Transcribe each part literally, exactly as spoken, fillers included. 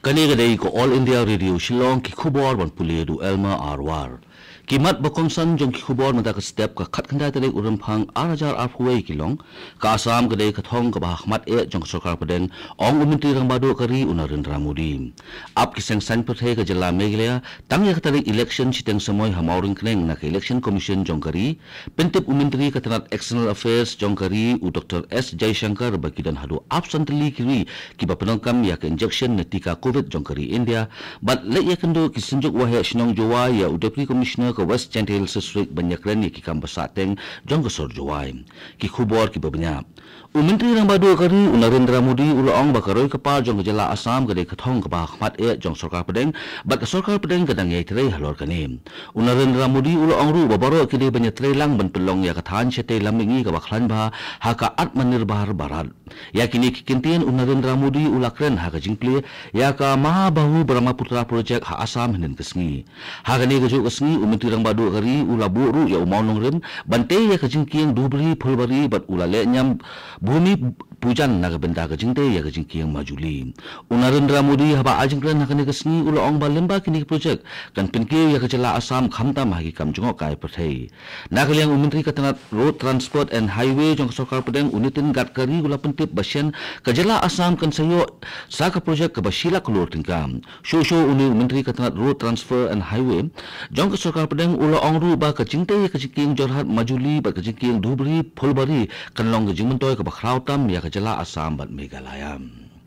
Kani gadai ko All India Radio Shillong ki khubor ban puledu Elma Arwar. Kimat bakongsan jong ki khubor mata ka step ka khat khanda tale uram phang arajar arhuai kilong ka asam gadai ka thong ka bahmat e jong sarkar padeng ong umintri rang badu kari Narendra Modi. Ap ki seng san pathe ka jala meglea tang ya ka election chiteng samoy hamauring kneng na ka election commission jong kari pentip umintri ka tanat external affairs jong kari u Doctor S Jaishankar bakidan hadu absently kiri ki bapanongkam ya ka injection na tika COVID jong kari India but le ya kendo ki sinjuk wahya Shillong Jowa ya u deputy commissioner ka West Gentil District banyakren ya ki kam basateng jong ka sor Jowai ki khubor ki babnya u menteri rang badu kari u Narendra Modi ulaong bakaroi ka pa jong jala Assam ka de kathong ka bahmat e jong sarkar padeng but ka sarkar padeng kadang yai trei halor kani u Narendra Modi ulaong ru babaro ki de banyatrei lang bantulong ya ka than chete lamingi ka bakhlan ba ha ka atmanirbhar bharat ya kini ki kintian u Narendra Modi ulakren ha ka jingple ya ka mahabahu Brahmaputra project ha Assam hinin kesngi ha kani ka ju kesngi u menteri rang badu kari ula buru ya umau nongrim bante ya ka jingkiang dubri phulbari bat ula le nyam bumi pujan naga benda ka jingte ya ka jingkiang majuli u Narendra Modi haba ajingkran ha kani kesngi ula ong ba lemba kini project kan pinke ya ka jala Assam khamta mahagi kam jongok kai pathai nakaliang u menteri ka tanat road transport and highway jong sarkar padeng unitin Gadkari ula pentip basyan ka jala Assam kan sayo sa ka project ka basila kulur tingkam show show uni menteri ka tanat road transfer and highway jong ka sarkar padeng ula ong ru ba ka jingte ya ka jingkiang jorhat majuli ba ka jingkiang dubri phulbari kan long ka jingmentoy ka bakrautam ya ka jala Assam bat Meghalaya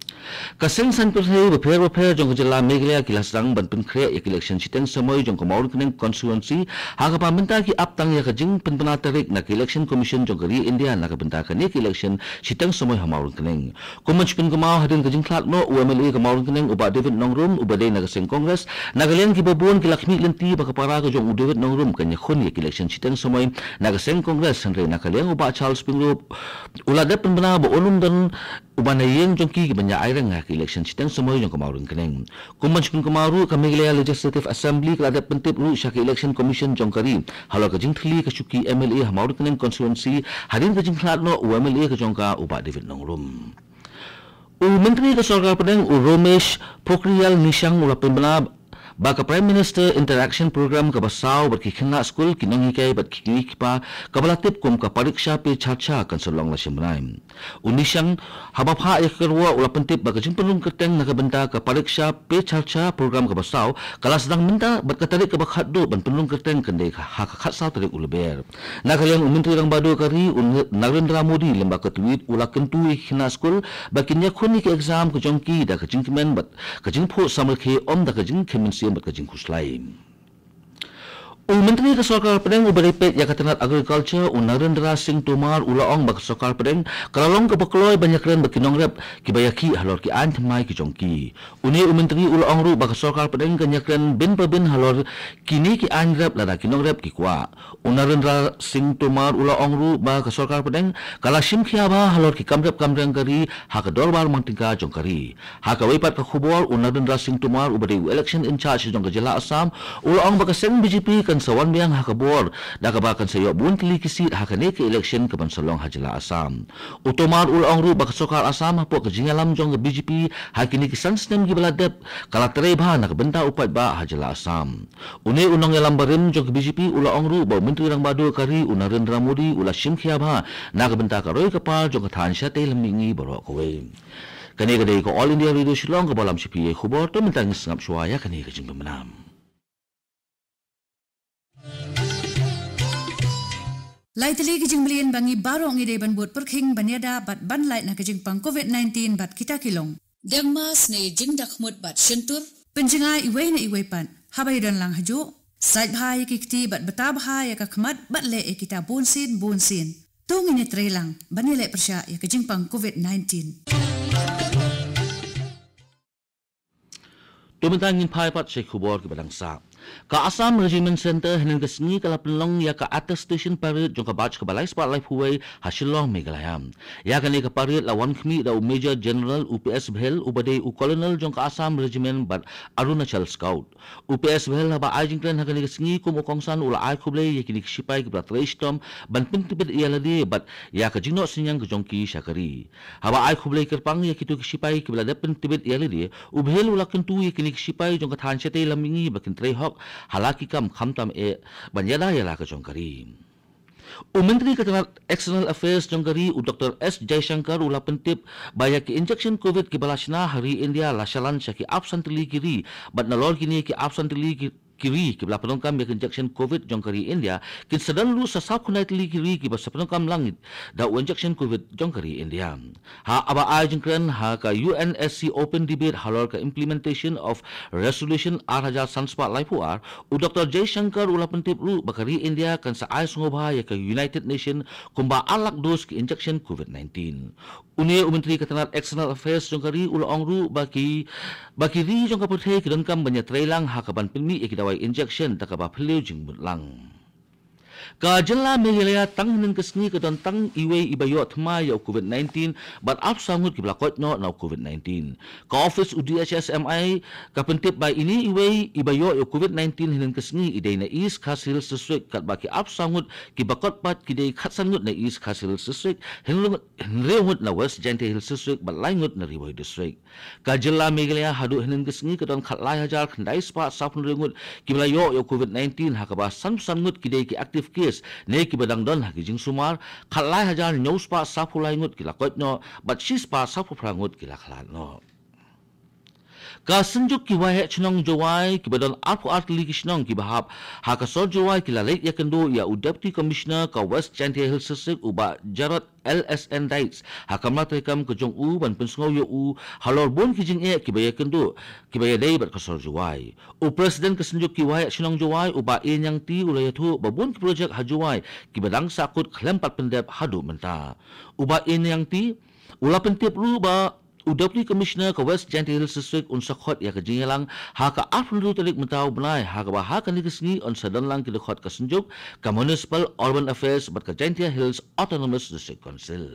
kaseng san perhe beper beper jong jala Meghalaya kilasang ban penkre ya election siteng samoy jong kamaur keneng constituency ha ka paminta ki aptang ya ka jing penpena tarik na election commission jong kari India na ka benta ka ni election siteng samoy hamaur keneng kumanch pin kamau hadin ka jing klat no U M L A kamaur keneng uba David Nongrum uba de na kaseng congress nagalian ki babon ki Lakshmi Lenti ba ka para ka jong David Nongrum kanya khun ya election siteng samoy na kaseng congress sanre nakalian uba Charles Pingrop ulada penpena bo onum dan uba na yeng jong ki banya nga ke election siteng samoy jong kamaurun keneng kumanch kun kamaru ka Meghalaya Legislative Assembly kelada pentip ru syak election commission jong kari halo ka jingthli ka syuki M L A hamaurun keneng constituency hadin ka jingthlat no U M L A ka jong ka uba David Nongrum u menteri ka sarkar padeng u Romesh Pokhriyal Nishang ula pembela baka Prime Minister Interaction Program ka basaw bat kikhinga school kinong hikay bat kikini pa kabalatip kum ka pariksha pe chacha kan Shillong la simraim unisang habapha ekerwa ula pentip baka jingpenung keteng nakabenta ka pariksha pe chacha program ka basaw kala sedang minta bat katarik ka bakhat do ban penung keteng kende ha ka khatsa tarik ulber nakalian umintri rang badu kari Narendra Modi lemba ka tweet ula kentu hina school bakinya khuni ka exam ka jongki da ka jingkimen bat ka jingpho samarkhe om da ka jingkemen bat ka jingkus lain u menteri ka sarkar padeng u beripet ya katanat agriculture u Narendra Singh Tomar ulaong bak sarkar padeng kalalong ka bakloy banyakren bakinong rep kibayaki halor ki an thamai ki jongki uni u menteri ulaong ru bak sarkar padeng kanyakren bin pabin halor kini ki an rep lada kinong rep ki kwa u Narendra Singh Tomar ulaong ru bak sarkar padeng kala sim khia ba halor ki kamrep kamreng kari ha ka dorbar mangtingka jongkari ha ka weipat ka khubor u Narendra Singh Tomar u bari election in charge jong ka jala Assam ulaong bak seng B J P kan sawan biang hakabor dakabakan sayo bun kisi hakane ke election ke Bansalong hajala Assam utomar ulong ru bak sokar Assam hapo ke jingalam jong ke B J P hakini kisan snem gi baladep kala tere ba nak benta upat ba hajala Assam une unong yalam barim jong ke B J P ulong ru ba menteri rang badu kari u Narendra Modi ula simkhia ba nak benta ka roi kapal jong ke than syate lemingi baro kowe kani kadai ko All India Radio Shillong ke balam C P A khubor to mentang sengap suaya kani ke jing pemenam Lai tali kijing belian bangi barong ide ban buat perking banyada bat ban lai na kijing pang COVID nineteen bat kita kilong. Dengmas ne jing dakmut bat shentur. Penjengai iway na iway pan. Habay dan lang hajo. Sait bahaya kikti bat beta bahaya kakmat bat le e kita bonsin bonsin. Tung ini trelang banile persya ya kijing pang COVID nineteen. Tumentangin pai pat syekh khubor ke badang sa Ka Assam Regiment Center hinan ka sengi kala pelong ya ka atas station parade jong ka batch ka balai spot life huway ha Shillong Meghalaya. Ya ka ni ka parade lawan kami da Major General U P S Bhel ubade u Colonel jong ka Assam Regiment bat Arunachal Scout. U P S Bhel haba ajingklan ha ka ni ka sengi kum ukongsan ula ay kuble ya kini sipai ki brat reistom ban pintibid iya ladi bat ya ka jingno sinyang ka jongki syakari. Haba ay kuble kerpang ya kitu ki sipai ki blat pintibid iya ladi u Bhel ula kentu ya kini sipai jong ka than chete lamingi bakin trehok halaki kam khamtam e banyada yala ka jongkari. U Menteri Ketenaga External Affairs jongkari u Doctor S Jaishankar ula pentip baya ki injection COVID ki balasna hari India lasalan syaki absently kiri bat nalor kini ki absently kiri ki bala penongkam ya injection COVID jongkari India kin sedan lu sasap kunai teli kiri ki basa penongkam langit da injection COVID jongkari India. Ha aba ai jengkren ha ka U N S C open debate halor ka implementation of resolution R hajar sanspa laipu ar u Doctor Jaishankar ula pentip lu bakari India kan sa ai sungobha ya ka United Nation kumba alak dos ki injection COVID nineteen. Unia u Menteri Ketenaga External Affairs jongkari ula ongru baki baki ri jongka puthe ki dongkam banyak trailang ha ka ban pinmi ikida injection takaba phileu jing mutlang. Ka jela Meghalaya tang hinan kesni ka don tang iwe ibayo thma ya COVID nineteen but up sangut ki blakot no na COVID nineteen. Ka office u D H S M I ka pentip by ini iwe ibayo ya COVID nineteen hinan kesni idai na East Khasi District kat baki up sangut ki bakot pat ki dei khat sangut na East Khasi District hinrehut na West Jante Hill District but laingut na Riwai District. Ka jela Meghalaya hadu hinan kesni ka don khat lai hajar khandai spa sapun rengut ki blayo ya COVID nineteen hakaba san sangut ki dei ki active case ne ki badang don haki jing sumar khalai hajar news pa sapulai ngut kila kot no but she's pa sapu prangut kila khalat no. Ka senjuk ki wahe chnong jawai ki badon arpu artli ki chnong ki bahap ha ka sor jawai ki lalek ya kendo ya u deputy commissioner ka West Chantia Hill District uba Jarot L S N Dites ha kamla tekam ke jong u ban pensngo yo u halor bon ki jing e ki baya kendo ki baya dei bat ka sor jawai u president ka senjuk ki wahe chnong jawai uba e nyang ti ula yathu babun ki project ha jawai ki badang sakut khlempat pendep hadu menta uba e nyang ti ula pentip ru ba u deputy commissioner ka West Jante Hill District un sakhot ya ka jingelang ha ka afru telik mentaw benai ha ka ha ka nikisni on sadan lang ki dekhot ka senjuk ka municipal urban affairs bat ka Jante Hills Autonomous District Council.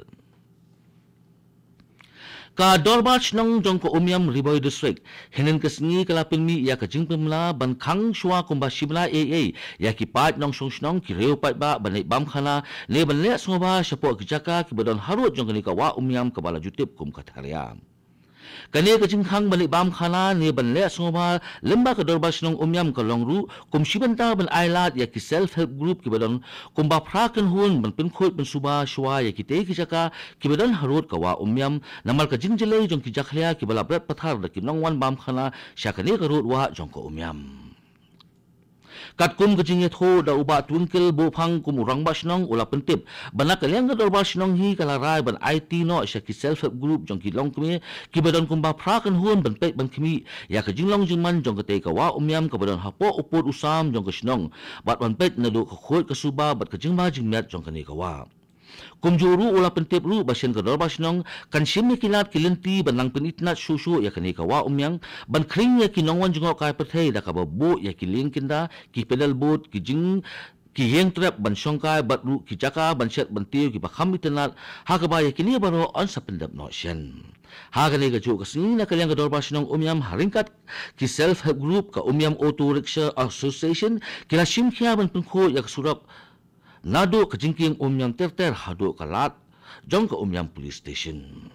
Ka Dorbach nong jong ko Umyam Riboy District hinan kesni kalapin mi ya ka jingpemla ban khang shwa kumba shibla A A ya ki pat nong song snong ki reu pat ba ban bam khana le ban le songoba shapo ki jaka ki badon harut jong ni ka wa Umyam ka bala jutip kum ka tharia. Kani ka jingkhang balik bam khana ni ban le songoba lemba ka Dorbach nong Umyam ka longru kum shibanta ban ailat ya ki self help group ki badon kumba prakan hun ban pin khot ban suba shwa ya ki te ki jaka ki badon harut ka wa Umyam namal ka jingjele jong ki jakhlia ki bala brat pathar da ki nongwan bam khana syakane ka rut wa jong ko Umyam. Kat kum kejingit ho da uba twinkle bo phang kum urang basnong ula pentip banak kaliang ka basnong hi kala rai ban I T no syaki self help group jong ki long kmi ki badon kum ba prakan hun ban pek ban kmi ya ka jinglong jingman jong ka te ka wa Umyam ka badon hapo upod usam jong ka snong bat ban pek na do ka khot ka suba bat ka jingma jingmat jong ka ni ka wa kumjuru ula pentip ru basyan ka dorbas nong kan shimmi kilat kilinti banlang penitnat susu ya kani kawa Umyang ban kring ya kinongwan jungo kai perthei da ka babu ya kiling kinda ki pedal boat ki jing ki heng trap ban songkai bat ru ki jaka ban set ban tiu ki bakham itnat ha ka ba ya kini baro on sa pendap no shen ha ka ni ka ju ka sini na kalyang ka dorbas nong Umyam haringkat ki self help group ka Umyam Auto Rickshaw Association kila shimkhia ban pengkho ya surap nado ka jingking Umyam terter hado kalat jong ka Umyam police station.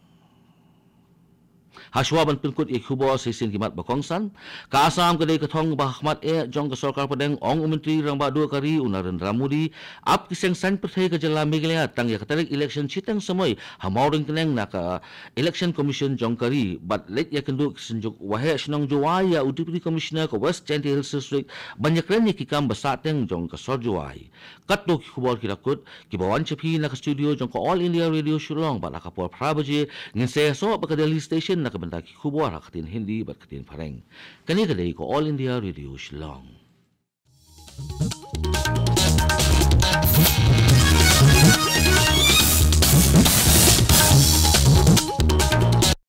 Haswa ban pinkut ikhubo sisin kimat bakongsan ka Assam kadai kathong bahmat e jong ka sarkar padeng ong umentri rang ba do kari unaran ramudi ap kiseng san perthai ka jala Meghalaya tang ya katarik election chitang samoy hamauring keneng na ka election commission jong kari bat let ya kendu senjuk wahe snong jowai ya deputy commissioner ka West Jante Hill District banyak ren ki kam basateng jong ka sor jowai kat do ki khubor ki rakut ki bawan chapi na ka studio jong ka All India Radio Shillong ba ka por prabaje ngin se so ba ka Delhi station na ka benda ki khubor hakatin hindi bat katin pareng kani kadai ko All India Radio Shillong.